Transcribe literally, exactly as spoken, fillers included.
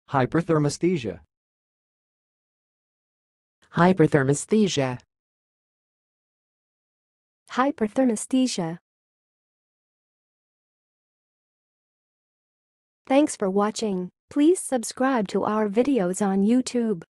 hyperthermesthesia, hyperthermesthesia, hyperthermesthesia. Thanks for watching. Please subscribe to our videos on YouTube.